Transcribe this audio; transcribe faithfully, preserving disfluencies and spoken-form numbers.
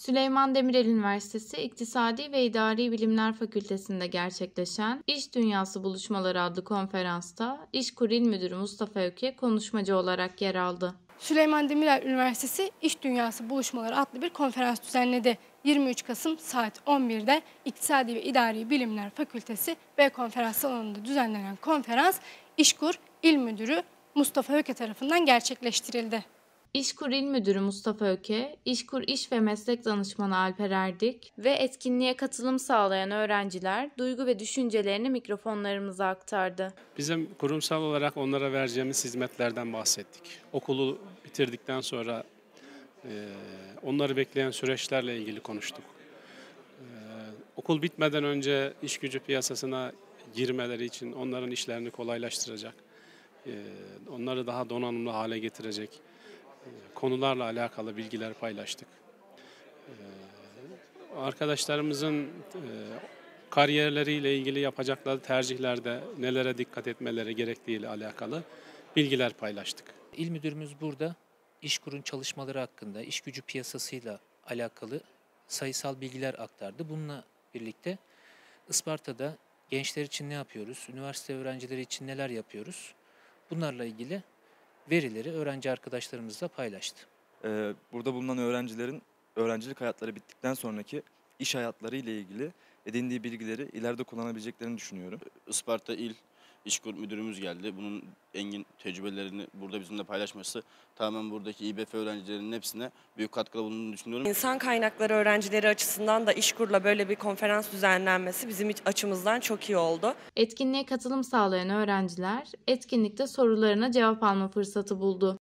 Süleyman Demirel Üniversitesi İktisadi ve İdari Bilimler Fakültesi'nde gerçekleşen İş Dünyası Buluşmaları adlı konferansta İşkur İl Müdürü Mustafa Öke konuşmacı olarak yer aldı. Süleyman Demirel Üniversitesi İş Dünyası Buluşmaları adlı bir konferans düzenledi. yirmi üç Kasım saat on birde İktisadi ve İdari Bilimler Fakültesi B konferans salonunda düzenlenen konferans İşkur İl Müdürü Mustafa Öke tarafından gerçekleştirildi. İşkur İl Müdürü Mustafa Öke, İşkur İş ve Meslek Danışmanı Alper Erdik ve etkinliğe katılım sağlayan öğrenciler duygu ve düşüncelerini mikrofonlarımıza aktardı. Bizim kurumsal olarak onlara vereceğimiz hizmetlerden bahsettik. Okulu bitirdikten sonra e, onları bekleyen süreçlerle ilgili konuştuk. E, okul bitmeden önce iş gücü piyasasına girmeleri için onların işlerini kolaylaştıracak, e, onları daha donanımlı hale getirecek konularla alakalı bilgiler paylaştık. Arkadaşlarımızın kariyerleriyle ilgili yapacakları tercihlerde nelere dikkat etmeleri gerektiğiyle alakalı bilgiler paylaştık. İl müdürümüz burada İşkur'un çalışmaları hakkında, iş gücü piyasasıyla alakalı sayısal bilgiler aktardı. Bununla birlikte Isparta'da gençler için ne yapıyoruz, üniversite öğrencileri için neler yapıyoruz, bunlarla ilgili verileri öğrenci arkadaşlarımızla paylaştı. Burada bulunan öğrencilerin öğrencilik hayatları bittikten sonraki iş hayatları ile ilgili edindiği bilgileri ileride kullanabileceklerini düşünüyorum. Isparta İl İşkur Müdürümüz geldi. Bunun engin tecrübelerini burada bizimle paylaşması tamamen buradaki İBF öğrencilerinin hepsine büyük katkıda bulunduğunu düşünüyorum. İnsan kaynakları öğrencileri açısından da İşkur'la böyle bir konferans düzenlenmesi bizim açımızdan çok iyi oldu. Etkinliğe katılım sağlayan öğrenciler etkinlikte sorularına cevap alma fırsatı buldu.